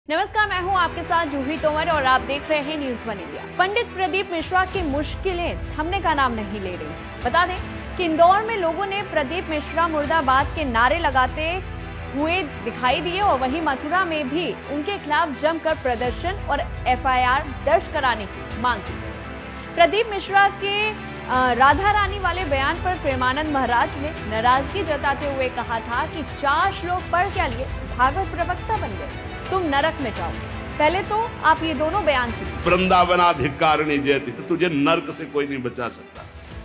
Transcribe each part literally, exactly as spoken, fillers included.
नमस्कार, मैं हूं आपके साथ जूही तोमर और आप देख रहे हैं news one India. Pandit Pradeep Mishra की मुश्किलें थमने का नाम नहीं ले रही। बता दें कि इंदौर में लोगों ने प्रदीप मिश्रा मुर्दाबाद के नारे लगाते हुए दिखाई दिए और वहीं मथुरा में भी उनके खिलाफ जमकर प्रदर्शन और एफ आई आर दर्ज कराने की मांग की। प्रदीप मिश्रा के राधा रानी वाले बयान पर प्रेमानंद महाराज ने नाराजगी जताते हुए कहा था कि चार श्लोक पढ़ क्या लिए भागवत प्रवक्ता बन गए, तुम नरक में जाओ। पहले तो आप ये दोनों बयान सुनिए। वृंदावनाधिकारिणी जयति, तो तुझे नरक से कोई नहीं बचा सकता।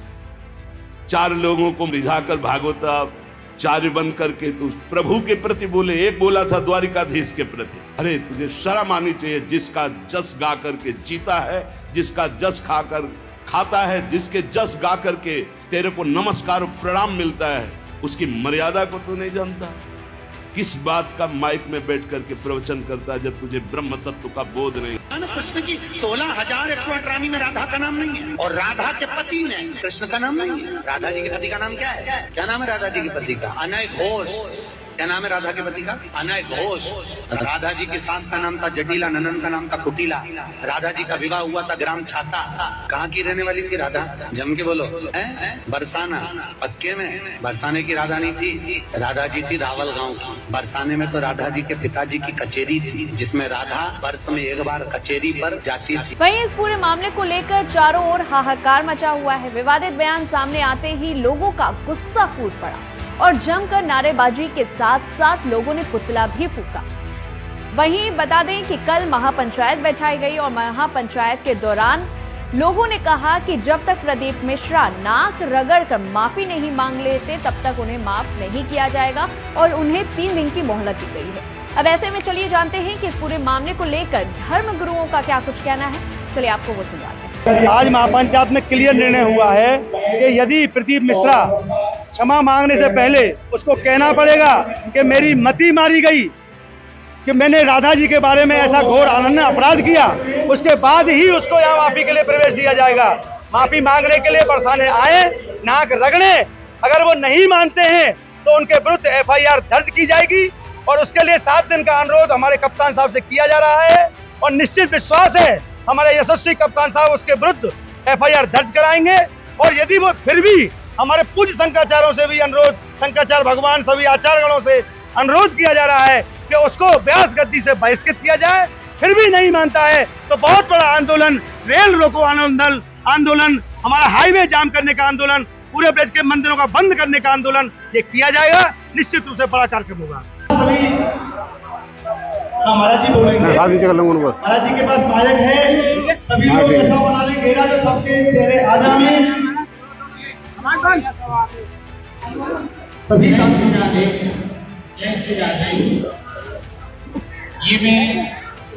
चार लोगों को रिझाकर भागवत चार्य बन करके तू प्रभु के प्रति बोले। एक बोला था द्वारिकाधीश के प्रति। अरे तुझे शर्म आनी चाहिए। जिसका जस गा करके जीता है, जिसका जस खाकर खाता है, जिसके जस गा करके तेरे को नमस्कार प्रणाम मिलता है, उसकी मर्यादा को तू नहीं जानता। किस बात का माइक में बैठ करके प्रवचन करता है जब तुझे ब्रह्म तत्व का बोध नहीं। कृष्ण की सोलह हजार एक सौ आठ रानी में राधा का नाम नहीं है और राधा के पति में कृष्ण का नाम नहीं है। राधा जी के पति का नाम क्या है? क्या नाम है राधा जी के पति का? अनय घोष। क्या नाम है राधा के पति का? अनय घोष। राधा जी की सास का नाम था जटिला, ननन का नाम था कुटिला। राधा जी का विवाह हुआ था ग्राम छाता। कहाँ की रहने वाली थी राधा? जम के बोलो। है? बरसाना। पक्के में बरसाने की राधा नहीं थी। राधा जी थी रावल गांव की। बरसाने में तो राधा जी के पिताजी की कचेरी थी, जिसमें राधा वर्ष में एक बार कचेरी पर जाती थी। वहीं इस पूरे मामले को लेकर चारों ओर हाहाकार मचा हुआ है। विवादित बयान सामने आते ही लोगों का गुस्सा फूट पड़ा और जमकर नारेबाजी के साथ साथ लोगों ने पुतला भी फूका। वहीं बता दें कि कल महापंचायत बैठाई गई और महापंचायत के दौरान लोगों ने कहा कि जब तक प्रदीप मिश्रा नाक रगड़कर माफी नहीं मांग लेते तब तक उन्हें माफ नहीं किया जाएगा और उन्हें तीन दिन की मोहलत दी गई है। अब ऐसे में चलिए जानते हैं कि इस पूरे मामले को लेकर धर्म गुरुओं का क्या कुछ कहना है। चलिए आपको वो सुनाते हैं। आज महापंचायत में क्लियर निर्णय हुआ है कि यदि प्रदीप मिश्रा क्षमा मांगने से पहले उसको कहना पड़ेगा कि मेरी मति मारी गई, कि मैंने राधा जी के बारे में ऐसा घोर अनन्य अपराध किया, उसके बाद ही उसको यहाँ माफी के लिए प्रवेश दिया जाएगा। माफी मांगने के लिए बरसाने आए, नाक रगड़े। अगर वो नहीं मानते हैं तो उनके विरुद्ध एफ आई आर दर्ज की जाएगी और उसके लिए सात दिन का अनुरोध हमारे कप्तान साहब से किया जा रहा है और निश्चित विश्वास है हमारे यशस्वी कप्तान साहब उसके विरुद्ध एफ आई आर दर्ज कराएंगे। और यदि वो फिर भी हमारे पूज्य शंकराचार्यों से भी अनुरोध, शंकराचार्य भगवान सभी आचार्यगणों से अनुरोध किया जा रहा है कि उसको व्यास गद्दी से बहिष्कृत किया जाए, फिर भी नहीं मानता है तो बहुत बड़ा आंदोलन, रेल रोको आंदोलन आंदोलन हमारा हाईवे जाम करने का आंदोलन, पूरे ब्रज के मंदिरों का बंद करने का आंदोलन ये किया जाएगा। निश्चित रूप से बड़ा कार्यक्रम होगा। महाराज जी बोलेंगे। महाराज जी के पास माइक है, सभी लोग ऐसा बना ले घेरा जो सबके चेहरे आ जाए। सभी कैसे ये मैं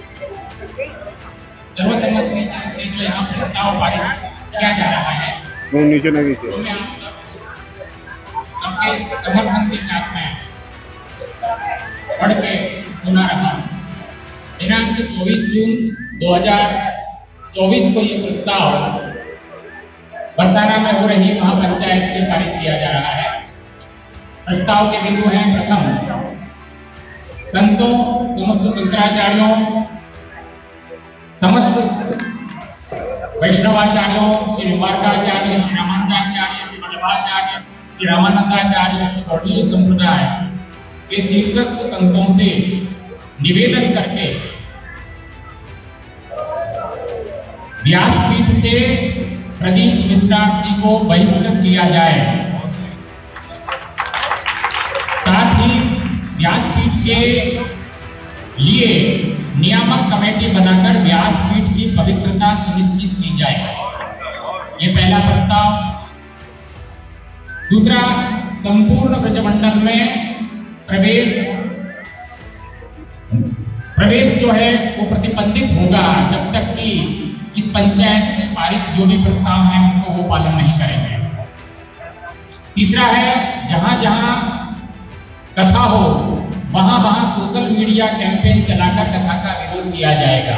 सर्वसम्मत में जो यहाँ प्रस्ताव पारित किया जा रहा है वो नीचे नहीं नीचे आपके समर्थन के साथ में पढ़ के सुना रहा हूँ। दिनांक चौबीस जून दो हज़ार चौबीस को ये प्रस्ताव बरसाना में हो रही महापंचायत से पारित किया जा रहा है। प्रस्ताव के बिंदु हैं, प्रथम संतों, समस्त शंकराचार्यों, समस्त वैष्णवाचार्यों, श्री मार्गाचार्य, श्री रामानंदाचार्य, श्री वल्लभाचार्य, श्री रामानंदाचार्य, श्री गौड़ीय संप्रदाय के शीर्षस्थ संतों से निवेदन करके व्यासपीठ से प्रदीप मिश्रा जी को बहिष्कृत किया जाए। साथ ही व्यासपीठ के लिए नियामक कमेटी बनाकर व्यासपीठ की पवित्रता सुनिश्चित की जाए। ये पहला प्रस्ताव। दूसरा, संपूर्ण ब्रजमंडल में प्रवेश प्रवेश जो है वो प्रतिबंधित होगा जब तक कि इस पंचायत से पारित जो भी प्रस्ताव हैं उनको वो पालन नहीं करेंगे। तीसरा है, जहां जहां कथा हो वहां वहां सोशल मीडिया कैंपेन चलाकर कथा का विरोध किया जाएगा।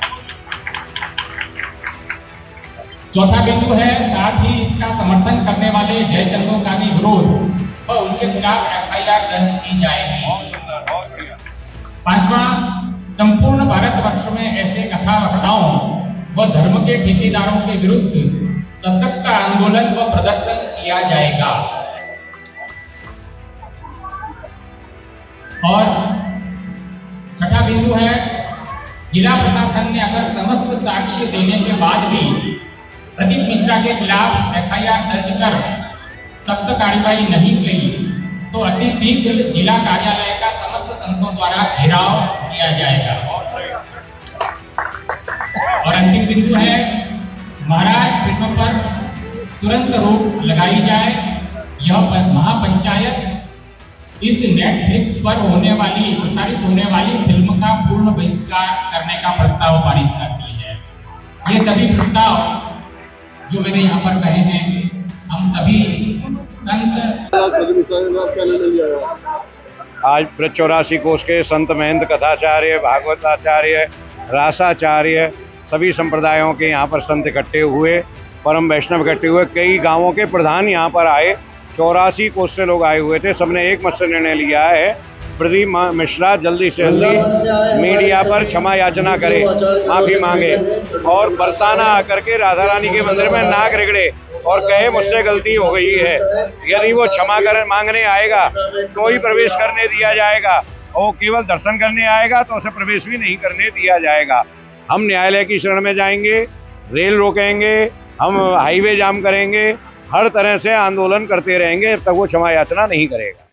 चौथा बिंदु है, साथ ही इसका समर्थन करने वाले जयचंदों का भी विरोध और उनके खिलाफ एफ आई आर दर्ज की जाएगी। पांचवा, संपूर्ण भारतवर्ष में ऐसे कथा वक्ताओं व धर्म के ठेकेदारों के विरुद्ध सशक्त आंदोलन व प्रदर्शन किया जाएगा। और छठा बिंदु है, जिला प्रशासन ने अगर समस्त साक्ष्य देने के बाद भी प्रदीप मिश्रा के खिलाफ एफ आई आर दर्ज कर सख्त कार्रवाई नहीं की तो अति शीघ्र जिला कार्यालय का समस्त संतों द्वारा घेराव किया जाएगा। और अंतिम बिंदु है, महाराज फिल्म पर तुरंत रोक लगाई जाए। यह महापंचायत इस नेटफ्लिक्स पर होने वाली प्रसारित होने वाली फिल्म का पूर्ण बहिष्कार करने का प्रस्ताव पारित करती है। ये सभी प्रस्ताव जो मैंने यहाँ पर कहे हैं, हम सभी संत आज ब्रज चौरासी कोष के संत महंत कथाचार्य, भागवताचार्य, रासाचार्य, सभी संप्रदायों के यहाँ पर संत इकट्ठे हुए, परम वैष्णव इकट्ठे हुए, कई गांवों के प्रधान यहाँ पर आए, चौरासी कोष से लोग आए हुए थे। सबने एक मत से निर्णय लिया है, प्रदीप मिश्रा जल्दी से जल्दी मीडिया पर क्षमा याचना करे, माफी मांगे और बरसाना आकर के राधा रानी के मंदिर में नाक रगड़े और कहे मुझसे गलती हो गई है। यदि वो क्षमा कर मांगने आएगा तो ही प्रवेश करने दिया जाएगा, और केवल दर्शन करने आएगा तो उसे प्रवेश भी नहीं करने दिया जाएगा। हम न्यायालय की शरण में जाएंगे, रेल रोकेंगे, हम हाईवे जाम करेंगे, हर तरह से आंदोलन करते रहेंगे जब तक वो क्षमा याचना नहीं करेगा।